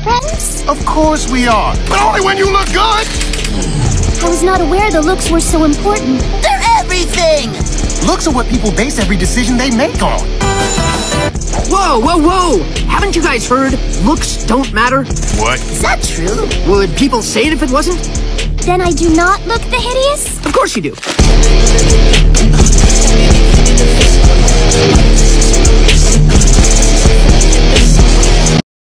friends? Of course we are, but only when you look good! I was not aware the looks were so important. They're everything! Looks are what people base every decision they make on. Whoa, whoa, whoa! Haven't you guys heard? Looks don't matter? What? Is that true? Would people say it if it wasn't? Then I do not look the hideous? Of course you do.